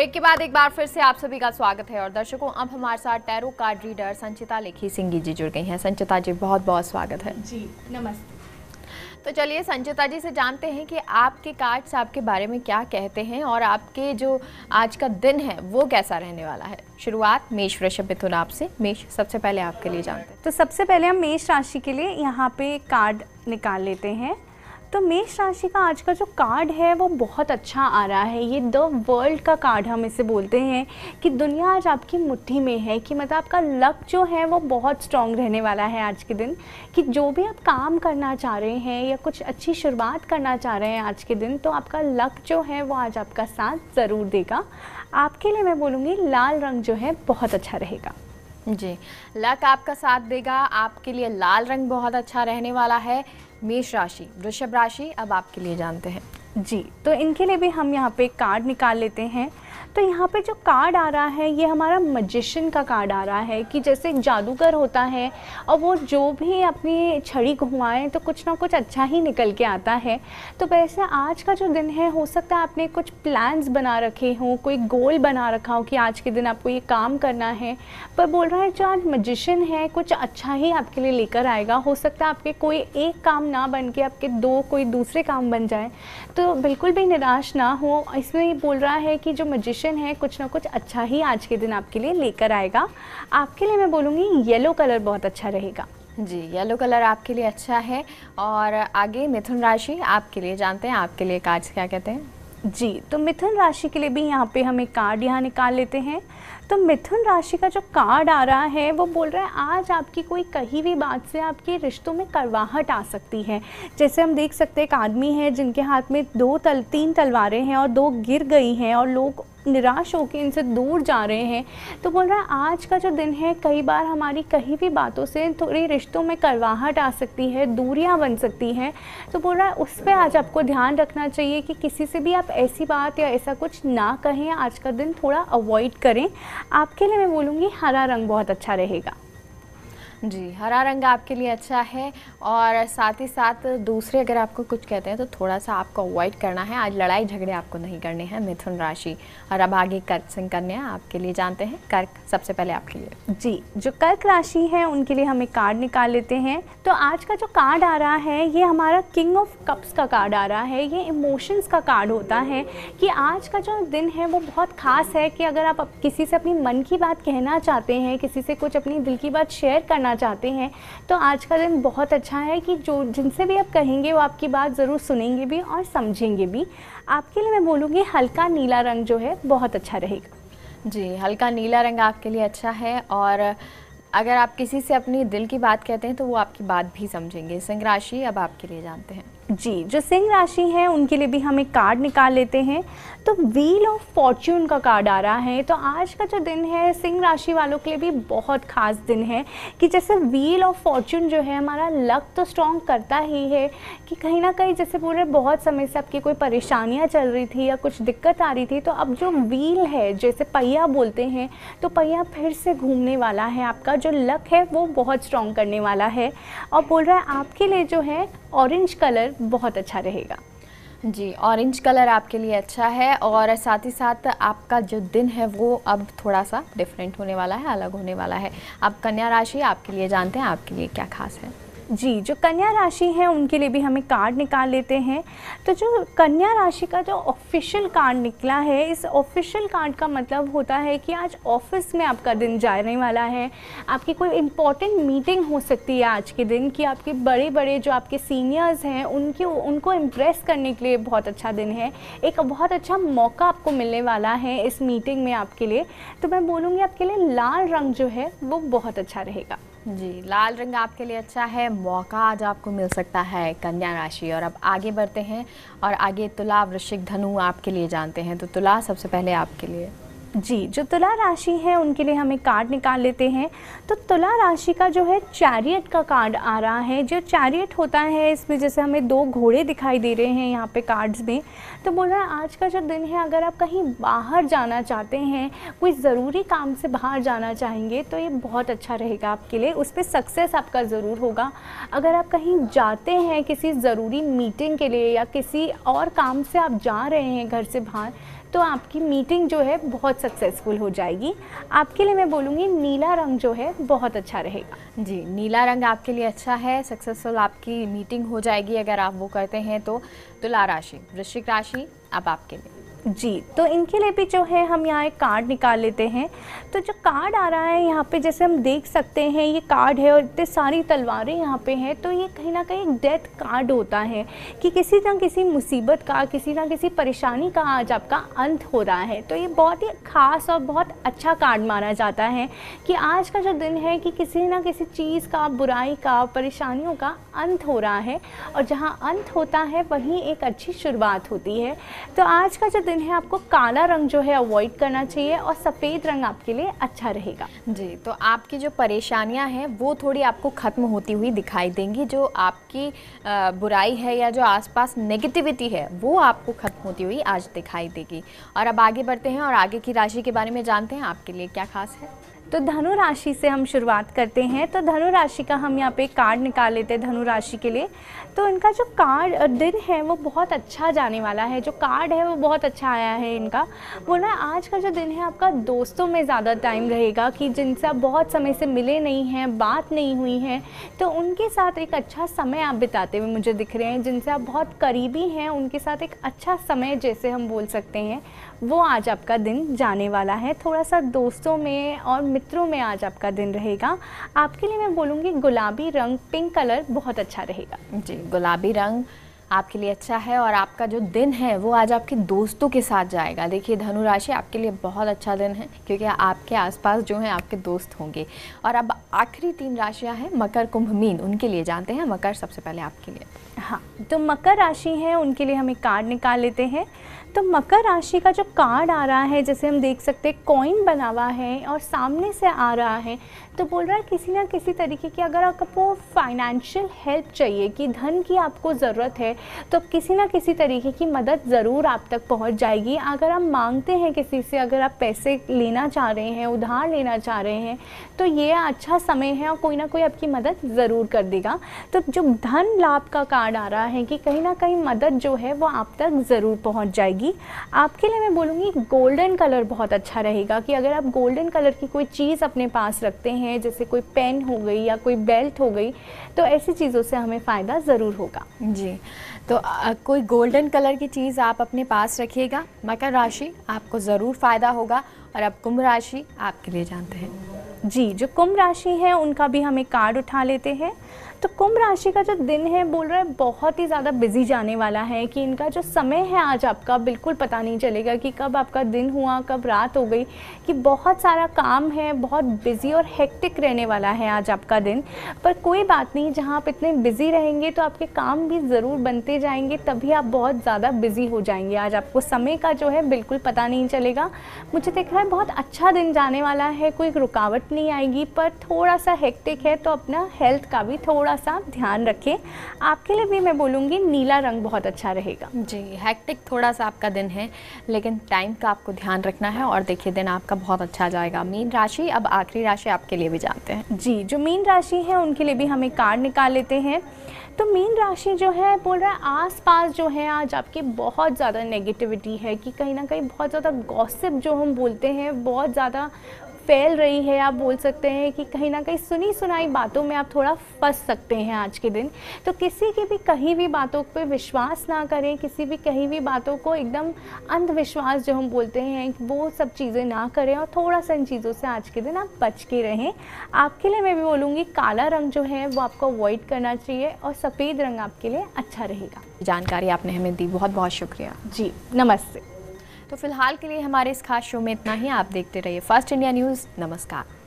Break के बाद एक बार फिर से आप सभी का स्वागत है। और दर्शकों, अब हमारे साथ tarot card reader Sanchita Lekhi Singh ji जुड़ गई हैं। संचिता जी, बहुत बहुत स्वागत है। जी नमस्ते। तो चलिए संचिता जी से जानते हैं कि आपके कार्ड्स आपके बारे में क्या कहते हैं और आपके जो आज का दिन है वो कैसा रहने वाला है। शुरुआत मेष, वृषभ, मिथुन आपसे। मेष सबसे पहले आपके लिए जानते हैं। तो सबसे पहले हम मेष राशि के लिए यहाँ पे कार्ड निकाल लेते हैं। तो मेष राशि का आज का जो कार्ड है वो बहुत अच्छा आ रहा है। ये द वर्ल्ड का कार्ड हम इसे बोलते हैं कि दुनिया आज आपकी मुट्ठी में है, कि मतलब आपका लक जो है वो बहुत स्ट्रॉन्ग रहने वाला है आज के दिन। कि जो भी आप काम करना चाह रहे हैं या कुछ अच्छी शुरुआत करना चाह रहे हैं आज के दिन, तो आपका लक जो है वो आज आपका साथ ज़रूर देगा। आपके लिए मैं बोलूँगी लाल रंग जो है बहुत अच्छा रहेगा। जी, लक आपका साथ देगा। आपके लिए लाल रंग बहुत अच्छा रहने वाला है। मेष राशि, वृषभ राशि अब आपके लिए जानते हैं। जी, तो इनके लिए भी हम यहाँ पे कार्ड निकाल लेते हैं। तो यहाँ पे जो कार्ड आ रहा है ये हमारा मैजिशियन का कार्ड आ रहा है कि जैसे एक जादूगर होता है और वो जो भी अपनी छड़ी घुमाए तो कुछ ना कुछ अच्छा ही निकल के आता है। तो वैसे आज का जो दिन है, हो सकता है आपने कुछ प्लान्स बना रखे हों, कोई गोल बना रखा हो कि आज के दिन आपको ये काम करना है, पर बोल रहा है जो आज मैजिशियन है कुछ अच्छा ही आपके लिए लेकर आएगा। हो सकता है आपके कोई एक काम ना बन के आपके दो कोई दूसरे काम बन जाए, तो बिल्कुल भी निराश ना हो। इसमें ये बोल रहा है कि जो मैजिशियन है कुछ ना कुछ अच्छा ही आज के दिन आपके लिए लेकर आएगा। आपके लिए मैं बोलूँगी येलो कलर बहुत अच्छा रहेगा। जी, येलो कलर आपके लिए अच्छा है। और आगे मिथुन राशि आपके लिए जानते हैं, आपके लिए कार्ड्स क्या कहते हैं। जी, तो मिथुन राशि के लिए भी यहाँ पे हम एक कार्ड यहाँ निकाल लेते हैं। तो मिथुन राशि का जो कार्ड आ रहा है वो बोल रहा है आज आपकी कोई कही हुई बात से आपके रिश्तों में कड़वाहट आ सकती है। जैसे हम देख सकते हैं एक आदमी है जिनके हाथ में तीन तलवारें हैं और दो गिर गई हैं और लोग निराश होकर इनसे दूर जा रहे हैं। तो बोल रहा है आज का जो दिन है कई बार हमारी कही भी बातों से थोड़ी रिश्तों में कड़वाहट आ सकती है, दूरियां बन सकती हैं। तो बोल रहा है उस पर आज आपको ध्यान रखना चाहिए कि किसी से भी आप ऐसी बात या ऐसा कुछ ना कहें। आज का दिन थोड़ा अवॉइड करें। आपके लिए मैं बोलूँगी हरा रंग बहुत अच्छा रहेगा। जी, हरा रंग आपके लिए अच्छा है। और साथ ही साथ दूसरे अगर आपको कुछ कहते हैं तो थोड़ा सा आपको अवॉइड करना है। आज लड़ाई झगड़े आपको नहीं करने हैं, मिथुन राशि। और अब आगे कर्क सिंह कन्या आपके लिए जानते हैं। कर्क सबसे पहले आपके लिए। जी, जो कर्क राशि है उनके लिए हम एक कार्ड निकाल लेते हैं। तो आज का जो कार्ड आ रहा है ये हमारा किंग ऑफ कप्स का कार्ड आ रहा है। ये इमोशंस का कार्ड होता है कि आज का जो दिन है वो बहुत ख़ास है। कि अगर आप किसी से अपनी मन की बात कहना चाहते हैं, किसी से कुछ अपनी दिल की बात शेयर करना चाहते हैं, तो आज का दिन बहुत अच्छा है कि जो जिनसे भी आप कहेंगे वो आपकी बात ज़रूर सुनेंगे भी और समझेंगे भी। आपके लिए मैं बोलूँगी हल्का नीला रंग जो है बहुत अच्छा रहेगा। जी, हल्का नीला रंग आपके लिए अच्छा है। और अगर आप किसी से अपनी दिल की बात कहते हैं तो वो आपकी बात भी समझेंगे। सिंह राशि अब आपके लिए जानते हैं। जी, जो सिंह राशि है उनके लिए भी हम एक कार्ड निकाल लेते हैं। तो व्हील ऑफ फॉर्च्यून का कार्ड आ रहा है। तो आज का जो दिन है सिंह राशि वालों के लिए भी बहुत ख़ास दिन है। कि जैसे व्हील ऑफ फॉर्च्यून जो है हमारा लक तो स्ट्रॉन्ग करता ही है कि कहीं ना कहीं जैसे बोल रहे बहुत समय से आपकी कोई परेशानियां चल रही थी या कुछ दिक्कत आ रही थी, तो अब जो व्हील है जैसे पहिया बोलते हैं, तो पहिया फिर से घूमने वाला है। आपका जो लक है वो बहुत स्ट्रॉन्ग करने वाला है। और बोल रहा है आपके लिए जो है ऑरेंज कलर बहुत अच्छा रहेगा। जी, ऑरेंज कलर आपके लिए अच्छा है। और साथ ही साथ आपका जो दिन है वो अब थोड़ा सा डिफरेंट होने वाला है, अलग होने वाला है। अब कन्या राशि आपके लिए जानते हैं, आपके लिए क्या खास है। जी, जो कन्या राशि है उनके लिए भी हमें कार्ड निकाल लेते हैं। तो जो कन्या राशि का जो ऑफिशियल कार्ड निकला है, इस ऑफिशियल कार्ड का मतलब होता है कि आज ऑफिस में आपका दिन जाने वाला है। आपकी कोई इम्पॉर्टेंट मीटिंग हो सकती है आज के दिन, कि आपके बड़े बड़े जो आपके सीनियर्स हैं उनको इम्प्रेस करने के लिए बहुत अच्छा दिन है। एक बहुत अच्छा मौका आपको मिलने वाला है इस मीटिंग में आपके लिए। तो मैं बोलूँगी आपके लिए लाल रंग जो है वो बहुत अच्छा रहेगा। जी, लाल रंग आपके लिए अच्छा है। मौका आज आपको मिल सकता है, कन्या राशि। और अब आगे बढ़ते हैं और आगे तुला, वृश्चिक, धनु आपके लिए जानते हैं। तो तुला सबसे पहले आपके लिए। जी, जो तुला राशि है उनके लिए हमें कार्ड निकाल लेते हैं। तो तुला राशि का जो है चैरियट का कार्ड आ रहा है। जो चैरियट होता है इसमें जैसे हमें दो घोड़े दिखाई दे रहे हैं यहाँ पे कार्ड्स में। तो बोल रहा है आज का जो दिन है अगर आप कहीं बाहर जाना चाहते हैं, कोई ज़रूरी काम से बाहर जाना चाहेंगे, तो ये बहुत अच्छा रहेगा आपके लिए। उस पर सक्सेस आपका ज़रूर होगा। अगर आप कहीं जाते हैं किसी ज़रूरी मीटिंग के लिए या किसी और काम से आप जा रहे हैं घर से बाहर, तो आपकी मीटिंग जो है बहुत सक्सेसफुल हो जाएगी। आपके लिए मैं बोलूँगी नीला रंग जो है बहुत अच्छा रहेगा। जी, नीला रंग आपके लिए अच्छा है, सक्सेसफुल आपकी मीटिंग हो जाएगी अगर आप वो करते हैं तो। तुला राशि, वृश्चिक राशि, अब आपके लिए। जी, तो इनके लिए भी जो है हम यहाँ एक कार्ड निकाल लेते हैं। तो जो कार्ड आ रहा है यहाँ पे जैसे हम देख सकते हैं, ये कार्ड है और इतने सारी तलवारें यहाँ पे हैं, तो ये कहीं ना कहीं एक डेथ कार्ड होता है कि किसी ना किसी मुसीबत का, किसी ना किसी परेशानी का आज आपका अंत हो रहा है। तो ये बहुत ही ख़ास और बहुत अच्छा कार्ड माना जाता है कि आज का जो दिन है कि किसी ना किसी चीज़ का, बुराई का, परेशानियों का अंत हो रहा है, और जहाँ अंत होता है वहीं एक अच्छी शुरुआत होती है। तो आज का जो दिन है आपको काला रंग जो है अवॉइड करना चाहिए और सफ़ेद रंग आपके लिए अच्छा रहेगा। जी, तो आपकी जो परेशानियां हैं वो थोड़ी आपको ख़त्म होती हुई दिखाई देंगी। जो आपकी बुराई है या जो आसपास नेगेटिविटी है वो आपको ख़त्म होती हुई आज दिखाई देगी। और अब आगे बढ़ते हैं और आगे की राशि के बारे में जानते हैं, आपके लिए क्या खास है। तो धनु राशि से हम शुरुआत करते हैं। तो धनु राशि का हम यहाँ पे कार्ड निकाल लेते हैं धनु राशि के लिए। तो इनका जो कार्ड दिन है वो बहुत अच्छा जाने वाला है, जो कार्ड है वो बहुत अच्छा आया है इनका। बोला आज का जो दिन है आपका दोस्तों में ज़्यादा टाइम रहेगा कि जिनसे आप बहुत समय से मिले नहीं हैं, बात नहीं हुई है, तो उनके साथ एक अच्छा समय आप बिताते हुए मुझे दिख रहे हैं। जिनसे आप बहुत करीबी हैं उनके साथ एक अच्छा समय जैसे हम बोल सकते हैं वो आज आपका दिन जाने वाला है। थोड़ा सा दोस्तों में और मित्रों में आज आपका दिन रहेगा। आपके लिए मैं बोलूँगी गुलाबी रंग, पिंक कलर बहुत अच्छा रहेगा। जी, गुलाबी रंग आपके लिए अच्छा है और आपका जो दिन है वो आज आपके दोस्तों के साथ जाएगा। देखिए धनु राशि आपके लिए बहुत अच्छा दिन है क्योंकि आपके आसपास जो हैं आपके दोस्त होंगे। और अब आखिरी 3 राशियां हैं मकर, कुंभ, मीन, उनके लिए जानते हैं। मकर सबसे पहले आपके लिए। हाँ, तो मकर राशि है उनके लिए हम एक कार्ड निकाल लेते हैं। तो मकर राशि का जो कार्ड आ रहा है जैसे हम देख सकते हैं कॉइन बना हुआ है और सामने से आ रहा है, तो बोल रहा है किसी ना किसी तरीके की अगर आपको फाइनेंशियल हेल्प चाहिए कि धन की आपको ज़रूरत है तो किसी ना किसी तरीके की मदद ज़रूर आप तक पहुंच जाएगी। अगर आप मांगते हैं किसी से, अगर आप पैसे लेना चाह रहे हैं, उधार लेना चाह रहे हैं, तो ये अच्छा समय है और कोई ना कोई आपकी मदद ज़रूर कर देगा। तो जो धन लाभ का कार्ड आ रहा है कि कहीं ना कहीं मदद जो है वो आप तक ज़रूर पहुँच जाएगी। आपके लिए मैं बोलूँगी गोल्डन कलर बहुत अच्छा रहेगा कि अगर आप गोल्डन कलर की कोई चीज़ अपने पास रखते हैं, जैसे कोई पेन हो गई या कोई बेल्ट हो गई, तो ऐसी चीज़ों से हमें फ़ायदा ज़रूर होगा। जी, तो कोई गोल्डन कलर की चीज़ आप अपने पास रखिएगा। मकर राशि आपको ज़रूर फ़ायदा होगा। और अब कुंभ राशि आपके लिए जानते हैं। जी, जो कुंभ राशि है उनका भी हम एक कार्ड उठा लेते हैं। तो कुंभ राशि का जो दिन है बोल रहा है बहुत ही ज़्यादा बिजी जाने वाला है कि इनका जो समय है आज आपका बिल्कुल पता नहीं चलेगा कि कब आपका दिन हुआ, कब रात हो गई, कि बहुत सारा काम है, बहुत बिजी और हेक्टिक रहने वाला है आज आपका दिन। पर कोई बात नहीं, जहाँ आप इतने बिजी रहेंगे तो आपके काम भी ज़रूर बनते जाएंगे, तभी आप बहुत ज़्यादा बिजी हो जाएंगे। आज आपको समय का जो है बिल्कुल पता नहीं चलेगा। मुझे दिख रहा है बहुत अच्छा दिन जाने वाला है, कोई रुकावट नहीं आएगी, पर थोड़ा सा हेक्टिक है तो अपना हेल्थ का भी थोड़ा सा ध्यान रखें। आपके लिए भी मैं बोलूँगी नीला रंग बहुत अच्छा रहेगा। जी, हेक्टिक थोड़ा सा आपका दिन है लेकिन टाइम का आपको ध्यान रखना है और देखिए दिन आपका बहुत अच्छा जाएगा। मीन राशि, अब आखिरी राशि आपके लिए भी जानते हैं। जी, जो मीन राशि है उनके लिए भी हम एक कार्ड निकाल लेते हैं। तो मीन राशि जो है बोल रहा है आसपास जो है आज आपके बहुत ज़्यादा नेगेटिविटी है कि कहीं ना कहीं बहुत ज़्यादा गॉसिप जो हम बोलते हैं बहुत ज़्यादा फैल रही है। आप बोल सकते हैं कि कहीं ना कहीं सुनी सुनाई बातों में आप थोड़ा फंस सकते हैं आज के दिन। तो किसी की भी कहीं भी बातों पे विश्वास ना करें, किसी भी कहीं भी बातों को एकदम अंधविश्वास जो हम बोलते हैं वो सब चीज़ें ना करें और थोड़ा सा इन चीज़ों से आज के दिन आप बच के रहें। आपके लिए मैं भी बोलूँगी काला रंग जो है वो आपको अवॉइड करना चाहिए और सफ़ेद रंग आपके लिए अच्छा रहेगा। जानकारी आपने हमें दी, बहुत बहुत शुक्रिया। जी, नमस्ते। तो फिलहाल के लिए हमारे इस खास शो में इतना ही। आप देखते रहिए फर्स्ट इंडिया न्यूज़। नमस्कार।